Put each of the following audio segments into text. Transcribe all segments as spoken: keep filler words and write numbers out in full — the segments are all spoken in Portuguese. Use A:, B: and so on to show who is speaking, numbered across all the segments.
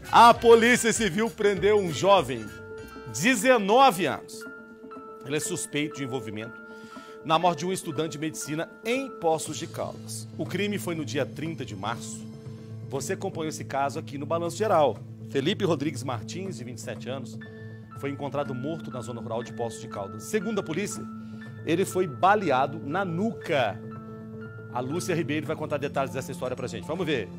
A: A Polícia Civil prendeu um jovem, dezenove anos. Ele é suspeito de envolvimento na morte de um estudante de medicina em Poços de Caldas. O crime foi no dia trinta de março. Você acompanhou esse caso aqui no Balanço Geral. Felipe Rodrigues Martins, de vinte e sete anos, foi encontrado morto na zona rural de Poços de Caldas. Segundo a polícia, ele foi baleado na nuca. A Lúcia Ribeiro vai contar detalhes dessa história pra gente. Vamos ver.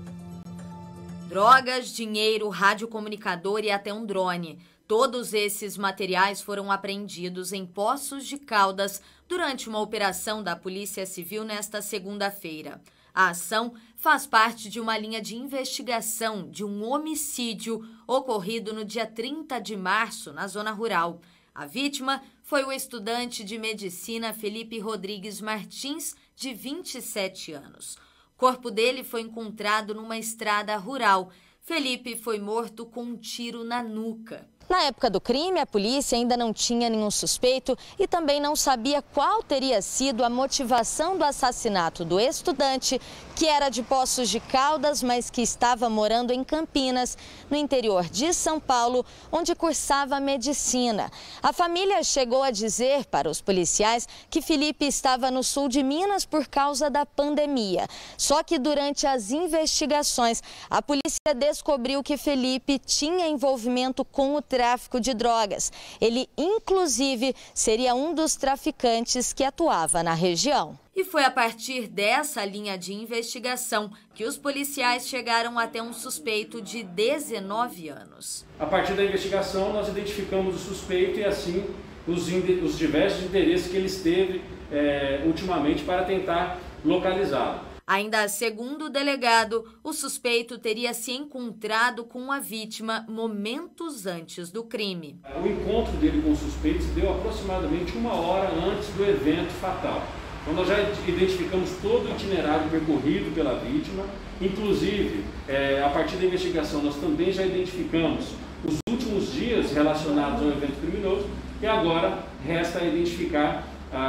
B: Drogas, dinheiro, radiocomunicador e até um drone. Todos esses materiais foram apreendidos em Poços de Caldas durante uma operação da Polícia Civil nesta segunda-feira. A ação faz parte de uma linha de investigação de um homicídio ocorrido no dia trinta de março, na zona rural. A vítima foi o estudante de medicina Felipe Rodrigues Martins, de vinte e sete anos. O corpo dele foi encontrado numa estrada rural. Felipe foi morto com um tiro na nuca.
C: Na época do crime, a polícia ainda não tinha nenhum suspeito e também não sabia qual teria sido a motivação do assassinato do estudante, que era de Poços de Caldas, mas que estava morando em Campinas, no interior de São Paulo, onde cursava medicina. A família chegou a dizer para os policiais que Felipe estava no sul de Minas por causa da pandemia. Só que durante as investigações, a polícia descobriu que Felipe tinha envolvimento com o tráfico de drogas. Ele, inclusive, seria um dos traficantes que atuava na região.
B: E foi a partir dessa linha de investigação que os policiais chegaram até um suspeito de dezenove anos.
D: A partir da investigação, nós identificamos o suspeito e, assim, os, os diversos interesses que ele teve é, ultimamente para tentar localizá-lo.
B: Ainda segundo o delegado, o suspeito teria se encontrado com a vítima momentos antes do crime.
D: O encontro dele com o suspeito se deu aproximadamente uma hora antes do evento fatal. Então nós já identificamos todo o itinerário percorrido pela vítima, inclusive, é, a partir da investigação, nós também já identificamos os últimos dias relacionados ao evento criminoso e agora resta identificar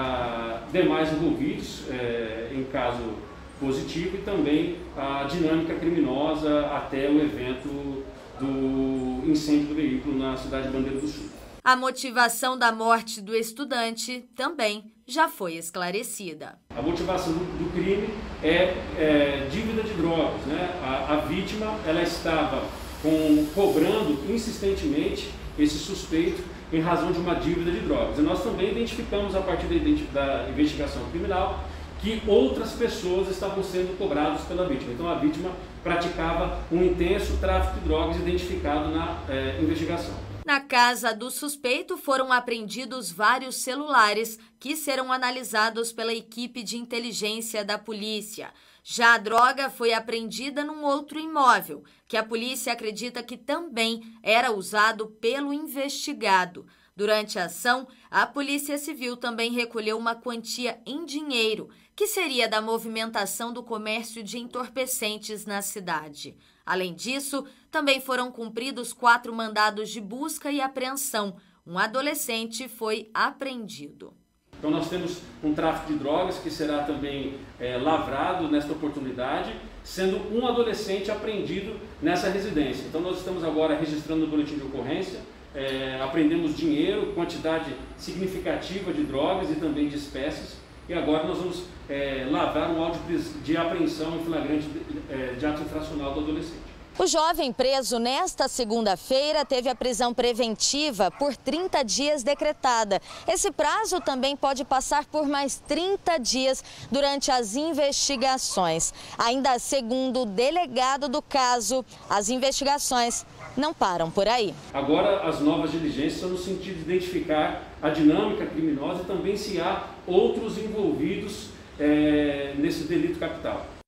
D: ah, demais envolvidos é, em caso positivo e também a dinâmica criminosa até o evento do incêndio do veículo na cidade de Bandeira do Sul.
B: A motivação da morte do estudante também já foi esclarecida.
D: A motivação do, do crime é, é dívida de drogas, né? A, a vítima ela estava com, cobrando insistentemente esse suspeito em razão de uma dívida de drogas. E nós também identificamos a partir da, da investigação criminal que outras pessoas estavam sendo cobradas pela vítima. Então a vítima praticava um intenso tráfico de drogas identificado na é, investigação.
B: Na casa do suspeito foram apreendidos vários celulares que serão analisados pela equipe de inteligência da polícia. Já a droga foi apreendida num outro imóvel, que a polícia acredita que também era usado pelo investigado. Durante a ação, a Polícia Civil também recolheu uma quantia em dinheiro, que seria da movimentação do comércio de entorpecentes na cidade. Além disso, também foram cumpridos quatro mandados de busca e apreensão. Um adolescente foi apreendido.
D: Então nós temos um tráfico de drogas que será também é, lavrado nesta oportunidade, sendo um adolescente apreendido nessa residência. Então nós estamos agora registrando o boletim de ocorrência, é, apreendemos dinheiro, quantidade significativa de drogas e também de espécies, e agora nós vamos é, lavrar um auto de apreensão em flagrante de, é, de ato infracional do adolescente.
C: O jovem preso nesta segunda-feira teve a prisão preventiva por trinta dias decretada. Esse prazo também pode passar por mais trinta dias durante as investigações. Ainda segundo o delegado do caso, as investigações não param por aí.
D: Agora as novas diligências são no sentido de identificar a dinâmica criminosa e também se há outros envolvidos é, nesse delito capital.